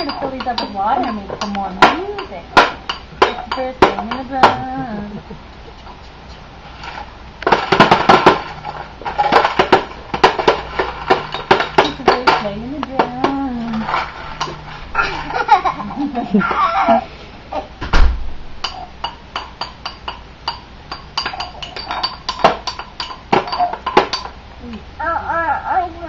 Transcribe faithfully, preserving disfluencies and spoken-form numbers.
going to fill these up with water and make some more music. It's the first thing in the drum. It's the first thing in the drum. uh, uh, I